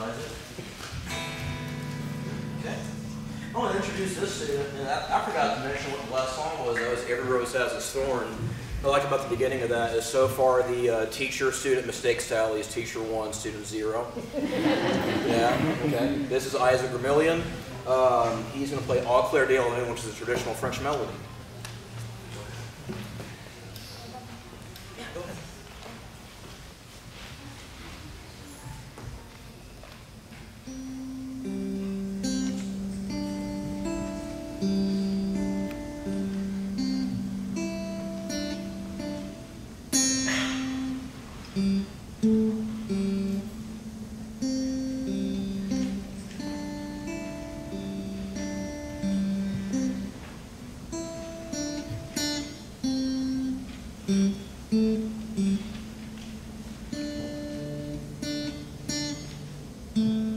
Isaac. Okay. I want to introduce this student, and I forgot to mention what the last song was. That was Every Rose Has Its Thorn. What I like about the beginning of that is so far the teacher-student mistakes tally is teacher 1, student 0. Yeah, okay. This is Isaac Vermillion. He's going to play Au Clair de la Lune, which is a traditional French melody. Yeah, go ahead. Mm-hmm.